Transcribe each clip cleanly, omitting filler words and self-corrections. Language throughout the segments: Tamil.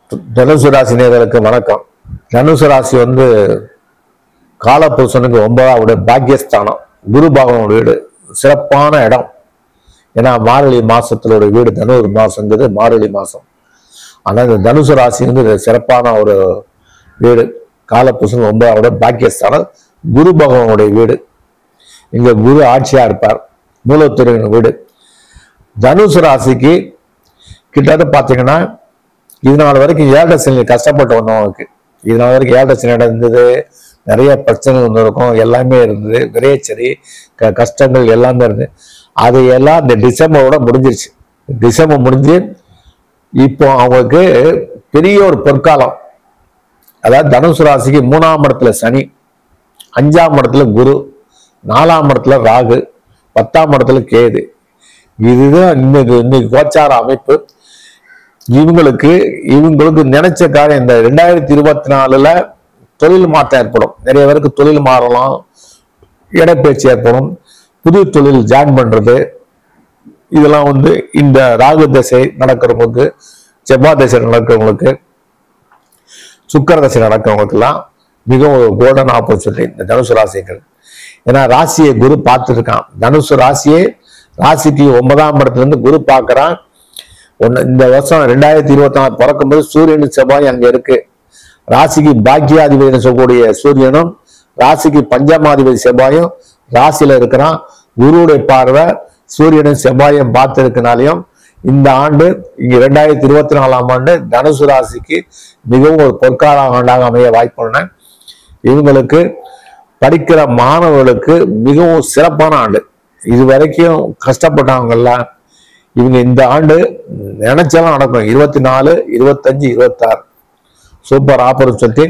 தனுசு ராசி நேயர்களுக்கு வணக்கம். தனுசு ராசி காலபுருஷனுக்கு 9வது பாக்கியஸ்தானம், குரு பகவான் வீடு, சிறப்பான இடம். ஏன்னா மார்கழி மாசத்திலோட வீடு தனுர் மாசங்கிறது மார்கழி மாசம். ஆனா இந்த தனுசு ராசி சிறப்பான ஒரு வீடு. காலபுருஷன் 9வது பாக்கியஸ்தானம், குரு பகவானுடைய வீடு. இங்க குரு ஆட்சியா இருப்பார். மூலத்துறையின் வீடு. தனுசு ராசிக்கு கிட்டத்தட்ட பாத்தீங்கன்னா இதனால வரைக்கும் ஏழரை சனி கஷ்டப்பட்டு வந்தவங்களுக்கு, இதனால வரைக்கும் ஏழரை சனி இருந்தது, நிறைய பிரச்சனை இருக்கும், எல்லாமே இருந்தது, விரைச்சரி கஷ்டங்கள் எல்லாமே இருந்தது. அது எல்லாம் இந்த டிசம்பரோட முடிஞ்சிருச்சு. டிசம்பர் முடிஞ்சு இப்போ அவங்களுக்கு பெரிய ஒரு பொற்காலம். அதாவது தனுசு ராசிக்கு 3ஆம் இடத்துல சனி, 5ஆம் இடத்துல குரு, 4ஆம் இடத்துல ராகு, 10ஆம் இடத்துல கேது. இதுதான் இன்னைக்கு கோச்சார அமைப்பு. இவங்களுக்கு நினைச்ச காரியம் இந்த 2024 தொழில் மாற்றம் ஏற்படும். நிறைய பேருக்கு தொழில் மாறலாம், இடப்பெயர்ச்சி ஏற்படும், புது தொழில் ஜாயின் பண்றது. இதெல்லாம் இந்த ராகு தசை நடக்கிறவங்களுக்கு, செவ்வாய் தசை நடக்கிறவங்களுக்கு, சுக்கிர தசை நடக்கிறவங்களுக்கு எல்லாம் மிகவும் ஒரு கோல்டன் ஆப்பர்ச்சுனிட்டி இந்த தனுசு ராசிகள். ஏன்னா ராசியை குரு பார்த்துட்டு இருக்கான். தனுசு ராசிக்கு 9ஆம் இடத்துல இருந்து குரு பார்க்கறான். இந்த வருஷம் 2024 பிறக்கும்போது சூரியன் செவ்வாய் அங்க இருக்கு. ராசிக்கு பாக்கியாதிபதி சொல்லக்கூடிய சூரியனும், ராசிக்கு பஞ்சமாதிபதி செவ்வாயும் ராசியில இருக்கிறான். குருவுடைய பார்வை சூரியனும் செவ்வாயும் பார்த்து இருக்கனாலையும் இந்த ஆண்டு இங்க 2024ஆம் ஆண்டு தனுசு ராசிக்கு மிகவும் ஒரு பொற்கால ஆண்டாக அமைய வாய்ப்புள்ளன. இவங்களுக்கு படிக்கிற மாணவர்களுக்கு மிகவும் சிறப்பான ஆண்டு. இது வரைக்கும் கஷ்டப்பட்டவங்கெல்லாம் இவங்க இந்த ஆண்டு நினைச்சாலும் நடக்கும். 24, 25, 26 சூப்பர் ஆப்பர்ச்சுனிட்டி.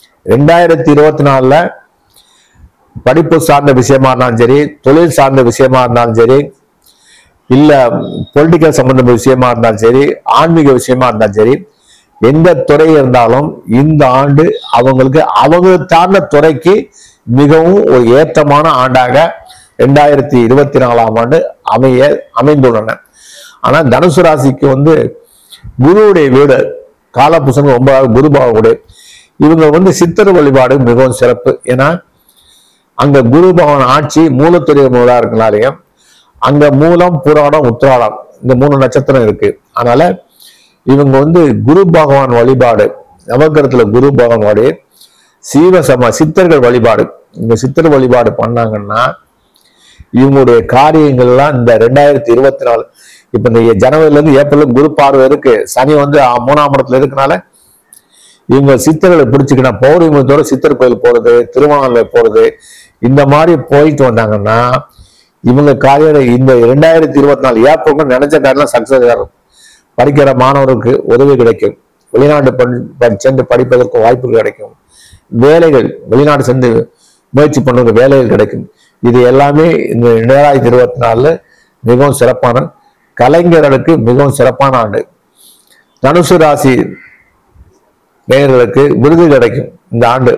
2024 படிப்பு சார்ந்த விஷயமா இருந்தாலும் சரி, தொழில் சார்ந்த விஷயமா இருந்தாலும் சரி, இல்ல பொலிட்டிக்கல் சம்பந்தப்பட்ட விஷயமா இருந்தாலும் சரி, ஆன்மீக விஷயமா இருந்தாலும் சரி, எந்த துறை இருந்தாலும் இந்த ஆண்டு அவங்களுக்கு அவங்க சார்ந்த துறைக்கு மிகவும் ஒரு ஏற்றமான ஆண்டாக 2024ஆம் ஆண்டு அமைந்துள்ளன. ஆனா தனுசு ராசிக்கு குருவுடைய வீடு, காலபுருஷன் 9வது குரு பகவானுடைய. இவங்க சித்தர் வழிபாடு மிகவும் சிறப்பு. ஏன்னா அங்க குரு பகவான் ஆட்சி மூலத்துறை மூலா இருக்கனாலையும் அங்க மூலம், புராணம், உத்திராடம் இந்த 3 நட்சத்திரம் இருக்கு. அதனால இவங்க குரு பகவான் வழிபாடு, நவகிரகத்துல குரு பகவானோட சித்தர்கள் வழிபாடு, இந்த சித்தர் வழிபாடு பண்ணாங்கன்னா இவங்களுடைய காரியங்கள்லாம் இந்த 2024 இப்ப இந்த ஜனவரில இருந்து ஏப்ரல் குரு பார்வை இருக்கு. சனி 3ஆம் இடத்துல இருக்கனால இவங்க சித்தர்களை பிடிச்சிக்கணும். பௌர்ணமியோட சித்தர் கோயில் போறது, திருவண்ணாமலை போறது, இந்த மாதிரி போயிட்டு வந்தாங்கன்னா இவங்க காரியம் இந்த 2024 ஏப்ரல் நினைச்ச காரியம் சக்சஸ் ஆகும். படிக்கிற மாணவருக்கு உதவி கிடைக்கும். வெளிநாட்டு சென்று படிப்பதற்கு வாய்ப்பு கிடைக்கும். வேலைகள் வெளிநாடு சென்று முயற்சி பண்ணுறது வேலைகள் கிடைக்கும். இது எல்லாமே இந்த 2024 மிகவும் சிறப்பான, கலைஞர்களுக்கு மிகவும் சிறப்பான ஆண்டு. தனுசு ராசி நேயர்களுக்கு விருது கிடைக்கும். இந்த ஆண்டு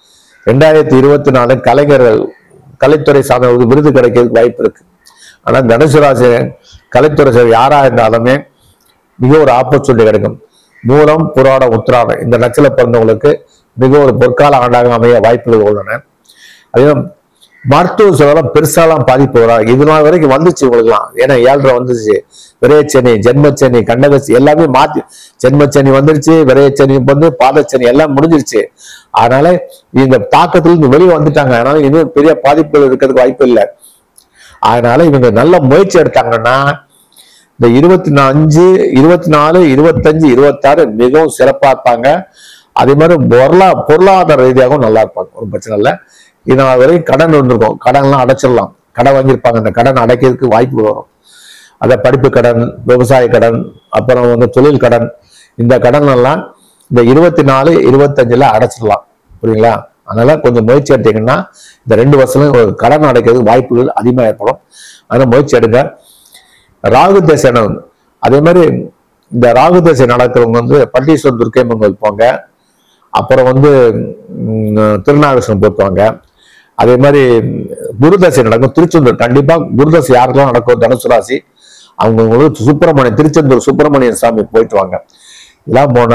2024 கலைஞர்கள், கலைத்துறை சார்ந்த விருது கிடைக்கிறதுக்கு வாய்ப்பு இருக்கு. ஆனா தனுசு ராசி கலைத்துறை யாரா இருந்தாலுமே மிக ஒரு ஆப்பர்ச்சுனிட்டி கிடைக்கும். மூலம், புராடம், உத்திராடம் இந்த நட்சத்திரம் பிறந்தவங்களுக்கு மிக ஒரு பொற்கால ஆண்டாக அமைய வாய்ப்புகள் உள்ளன. அதே மருத்துவ செலவெல்லாம் பெருசாலாம் பாதிப்பு வராது. இது நாள் வரைக்கும் வந்துச்சு உங்களுக்குலாம். ஏன்னா 7 வந்துச்சு, விரையச்சனி, ஜென்மச்சனி, கண்டகச்சி எல்லாமே மாத்தி, ஜென்மச்சனி வந்துருச்சு, விரையச்சனி பாதச்சனி எல்லாம் முடிஞ்சிருச்சு. அதனால இந்த தாக்கத்திலிருந்து வெளியே வந்துட்டாங்க. அதனால இன்னும் பெரிய பாதிப்புகள் இருக்கிறதுக்கு வாய்ப்பு இல்லை. அதனால இவங்க நல்ல முயற்சி எடுத்தாங்கன்னா இந்த 25, 24, 25, 26 மிகவும் சிறப்பா இருப்பாங்க. அதே மாதிரி பொருளாதார ரீதியாகவும் நல்லா இருப்பாங்க. ஒரு பிரச்சனை இல்லை. இதனால் வரைக்கும் கடன் வந்திருக்கும், கடன்லாம் அடைச்சிடலாம். கடன் வாங்கியிருப்பாங்க, அந்த கடன் அடைக்கிறதுக்கு வாய்ப்பு வரும். அதை படிப்பு கடன், விவசாய கடன், அப்புறம் தொழில் கடன், இந்த கடன் எல்லாம் இந்த 24, 25 அடைச்சிடலாம். புரியுங்களா? அதனால கொஞ்சம் முயற்சி எடுத்தீங்கன்னா இந்த 2 வருஷம் ஒரு கடன் அடைக்கிறதுக்கு வாய்ப்புகள் அதிகமாக ஏற்படும். அதனால முயற்சி எடுங்க. ராகு தசை, அதே மாதிரி இந்த ராகு தசை நடக்கிறவங்க பட்டீஸ்வரர் துர்க்கையம்மன் கோயில் போங்க. அப்புறம் திருநாகேஸ்வரம் போட்டுவாங்க. அதே மாதிரி குருதசை நடக்கும். திருச்செந்தூர் கண்டிப்பா குருதசை யாருக்கெல்லாம் நடக்கும் தனுசு ராசி அவங்களுக்கு சுப்பிரமணியன், திருச்செந்தூர் சுப்பிரமணியன் சாமி போயிட்டு வாங்க. இதெல்லாம் போனா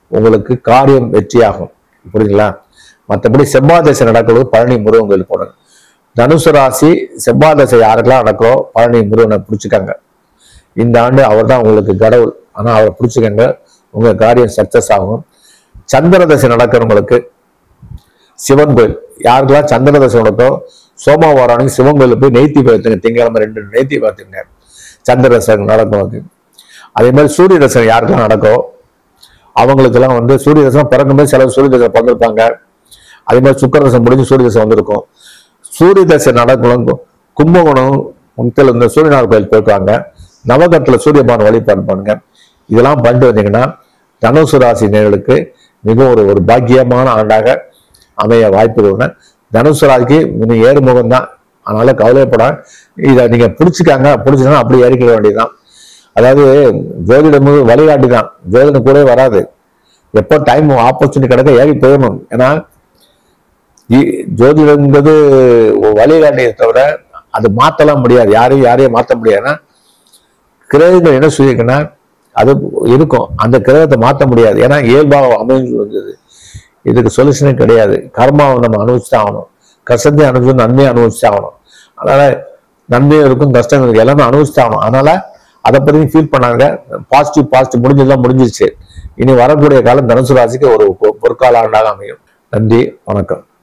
உங்களுக்கு காரியம் வெற்றியாகும். புரியுங்களா? மற்றபடி செவ்வாய் தசை நடக்கிறது பழனி முருகன் கோயில் போடுங்க. தனுசு ராசி செவ்வாய் தசை யாருக்கெல்லாம் நடக்கிறோ பழனி முருகனை பிடிச்சிக்கங்க. இந்த ஆண்டு அவர் தான் உங்களுக்கு கடவுள். ஆனா அவரை பிடிச்சிக்கங்க, உங்க காரியம் சக்சஸ் ஆகும். சந்திர தசை நடக்கிறவங்களுக்கு சிவன் கோயில், யாருக்கெல்லாம் சந்திர தசை நடக்கோ சோமவாரம் சிவன் கோயிலுக்கு போய் நெய்த்தி பார்த்துங்க. திங்கக்கிழமை 2 நெய்த்தி பார்த்துங்க. சந்திர தசை நடக்கும். அதே மாதிரி சூரிய தசை யாருக்கெல்லாம் நடக்கும் அவங்களுக்கெல்லாம் சூரிய தசை பிறக்கும்போது சில சூரிய தசை பிறந்திருப்பாங்க. அதே மாதிரி சுக்கிர தசை முடிஞ்சு சூரிய தசை வந்திருக்கும். சூரிய தசை நடக்கும் கும்பகோணம் முக்தில் இந்த சூரியநாதர் கோயில் போயிருக்காங்க. நவகத்தில் சூரியபான வழிபாடு பண்ணுங்க. இதெல்லாம் பண்ணிட்டு வந்தீங்கன்னா தனுசு ராசி நேயர்களுக்கு மிகவும் ஒரு பாக்கியமான ஆண்டாக அமைய வாய்ப்புகள். தனுசு ராசிக்கு இன்னும் ஏறுமுகம் தான், அதனால கவலைப்பட இதை நீங்க பிடிச்சிக்காங்க. பிடிச்சிங்கன்னா அப்படி ஏறிக்கிட வேண்டியதுதான். அதாவது ஜோதிடம் வழிகாட்டி தான், ஜோதிடம் கூட வராது. எப்போ டைம் ஆப்பர்ச்சுனிட்டி கிடைக்க ஏறி போயிடணும். ஏன்னா ஜோதிடம்ங்கிறது வழிகாட்டியை தவிர அது மாற்றலாம் முடியாது. யாரையும் மாற்ற முடியாது. ஏன்னா கிரகங்கள் என்ன சொல்லியிருக்குன்னா அது இருக்கும், அந்த கிரகத்தை மாற்ற முடியாது. ஏன்னா இயல்பாக அமைஞ்சு வந்தது. இதுக்கு சொல்யூஷனே கிடையாது. கர்மாவை நம்ம அனுபவிச்சுதான் ஆகணும். கஷ்டத்தையும் அனுபவிச்சு நன்மையை அனுபவிச்சுதான் ஆகணும். அதனால நன்மையும் இருக்கும் கஷ்டம் இருக்கும், எல்லாமே அனுபவிச்சுதான் ஆகணும். அதனால அதை பற்றி ஃபீல் பண்ணாங்க. பாசிட்டிவ் முடிஞ்சதுதான் முடிஞ்சிருச்சு. இனி வரக்கூடிய காலம் தனுசு ராசிக்கு ஒரு பொற்கால ஆண்டாக அமையும். நன்றி, வணக்கம்.